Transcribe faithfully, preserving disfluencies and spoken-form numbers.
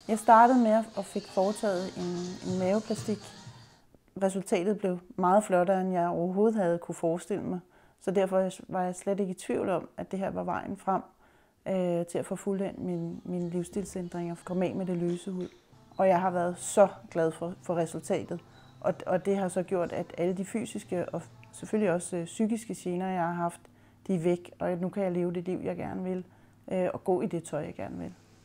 Jeg startede med at fik foretaget en, en maveplastik. Resultatet blev meget flottere, end jeg overhovedet havde kunne forestille mig. Så derfor var jeg slet ikke i tvivl om, at det her var vejen frem øh, til at få fuldendt min, min livsstilsændring og komme af med det løse hud. Og jeg har været så glad for, for resultatet. Og, og det har så gjort, at alle de fysiske og selvfølgelig også øh, psykiske gener, jeg har haft, de er væk. Og nu kan jeg leve det liv, jeg gerne vil, øh, og gå i det tøj, jeg gerne vil.